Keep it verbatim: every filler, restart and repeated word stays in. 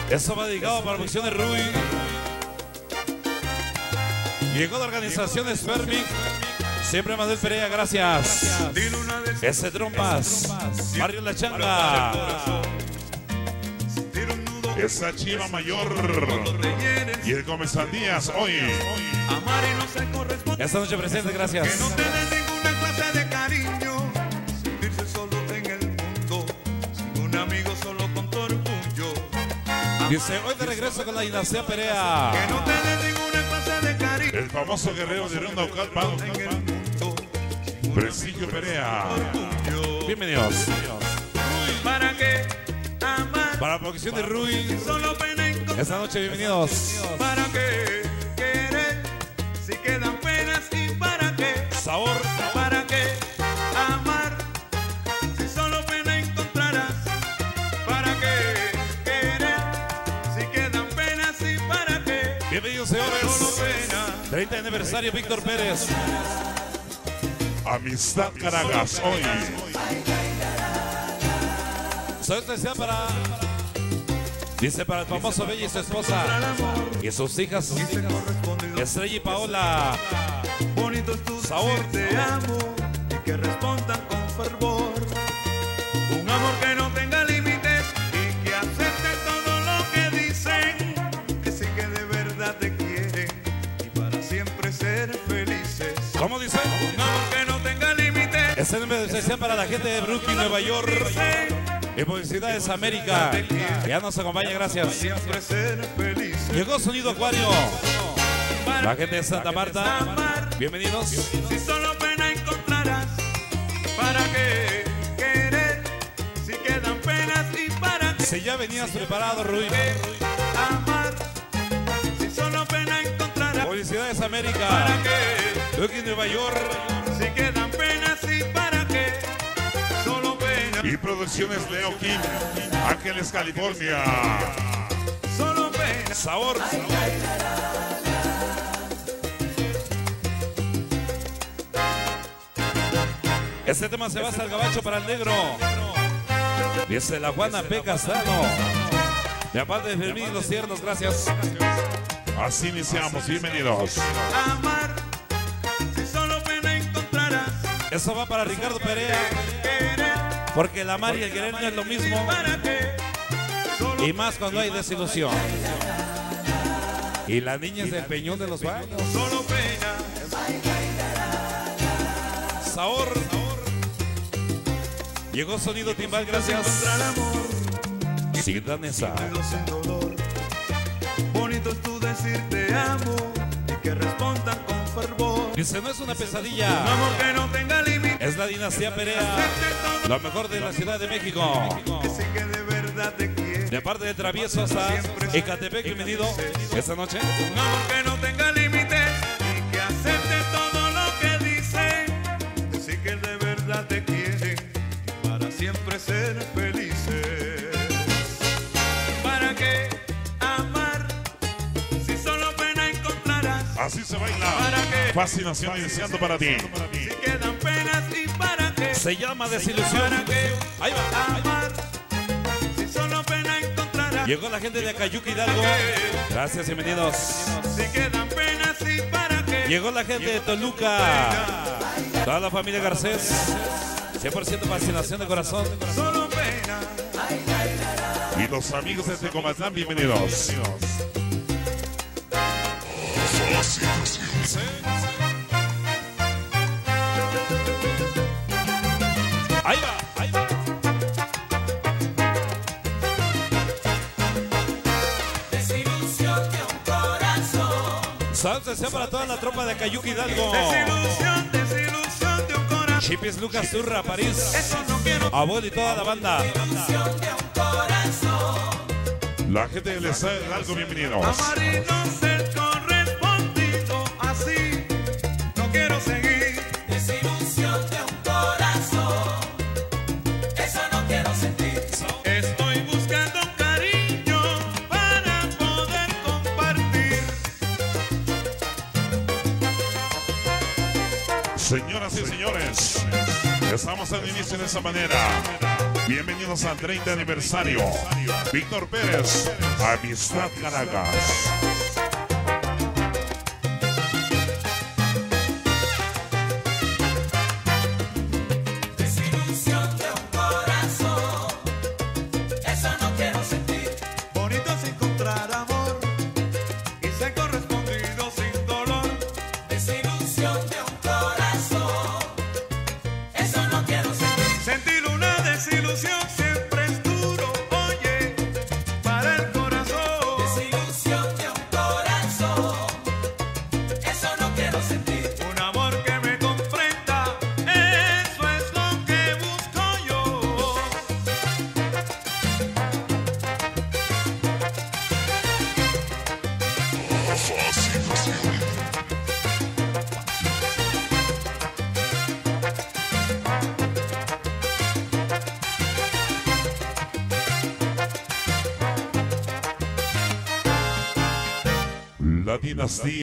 Eso va dedicado para la producción de Rui. Llegó la organización Spermic. Siempre Manuel Perea, gracias. S. Trompas, Barrio La Changa. Esa Chiva Mayor y el Gómez Sandías hoy. Esta noche presente, gracias. Que no te den ninguna clase de cariño, sentirse solo en el mundo, sin un amigo solo con tu orgullo. Dice, hoy de regreso con la dinastía Perea. Que no te den ninguna clase de cariño. El famoso guerrero de Ronda Ocalpa, Prestigio Perea. Bienvenidos. ¿Para qué amar? Para la producción de Rui. Solo pena encontrar. Esta noche, bienvenidos. ¿Para qué querer? Si quedan penas y para qué. Sabor. ¿Para qué amar? Si solo pena encontrarás. ¿Para qué querer? Si quedan penas y para qué. Bienvenidos, Solo señores. pena. treinta aniversario, Víctor Pérez. Amistad Caracas hoy. Soy especial para. Dice para el famoso Bella y su esposa. Y sus hijas. Estrella y Paola. Bonito es tu Sabor. decir te amo y que respondan con fervor. Un amor que no tenga límites y que acepte todo lo que dicen. Que sí que de verdad te quieren y para siempre ser felices. ¿Cómo dice? Un amor que no tenga límites. Este nombre especial para la gente de Brooklyn, Nueva York. Y Publicidades América. Ya nos acompaña, gracias. Siempre ser felices. Llegó Sonido Acuario. La gente de Santa Marta. Bienvenidos. Si solo pena encontrarás, ¿para qué querer? Si quedan penas y para qué Si ya venías preparado, Rui. amar. Si solo pena encontrarás, Publicidades ¿para América. qué? Brooklyn, Nueva York. Si quedan penas y para qué. Solo pena, Y Producciones Leo Kim, Ángeles, California. solo pena. Sabor. Este tema se basa al gabacho para el negro. Dice la Juana P. Castano. De aparte de Fermín y los tiernos, gracias. Así iniciamos, bienvenidos. Amar. Si solo pena encontrarás, Eso va para Ricardo Perea. querer. Porque el amar y el querer no es lo mismo. ¿Para qué? Solo Y más cuando hay desilusión. Y la niña es el peñón de los baños. Solo pena. Sabor. Llegó Sonido Timbal, gracias. Contra el amor. Sin danesa. Vivirlo sin dolor. Bonito es tu decir te amo y que respondan con fervor. Dice, no es una Un pesadilla. amor que no tenga límites. Es la dinastía Perea. Lo mejor de la Ciudad de México. Que sí que de verdad te quiere. De parte de Travieso hasta Ecatepec, bienvenido esta noche. Un amor que no tenga límites y que acepte todo lo que dicen. Que sí que de verdad te quieren y para siempre ser felices. ¿Para qué amar si solo pena encontrarás? Así se baila. ¿Para qué? Fascinación iniciando para ti. Si quedan penas y para qué. Se llama Desilusión. ¿Para qué Ahí va. Ahí va. amar si solo pena encontrarás? Llegó la gente de Acayuca Hidalgo. Gracias, bienvenidos. Si quedan penas y para qué. Llegó la gente de Toluca. Toda la familia Garcés. cien por ciento fascinación de corazón. Solo pena. Y los amigos de Tecomatlán, bienvenidos. Ahí va, ahí va. Desilusión de un corazón. Saludos sea para toda la tropa de Acayuca Hidalgo. Desilusión, desilusión de un corazón. Chipis Lucas Turra, París. Eso no quiero. Abuelo y toda la banda. Desilusión de un corazón. La gente del Estado de Hidalgo, bienvenidos. Amar y no ser correspondido. Así no quiero seguir. Desilusión de un corazón. Eso no quiero sentir. Estoy buscando cariño para poder compartir. Señoras y señores, estamos al inicio de esa manera. Bienvenidos al treinta aniversario. Víctor Pérez, Amistad Caracas. Desilusión de un corazón, eso no quiero sentir. Bonito es encontrar amor y ser correspondido sin dolor. Desilusión de un corazón, eso no quiero sentir. Sentir una desilusión siempre es duro, oye, para el corazón. Desilusión de un corazón, eso no quiero sentir. Un amor que me comprenda, eso es lo que busco yo. La dinastía.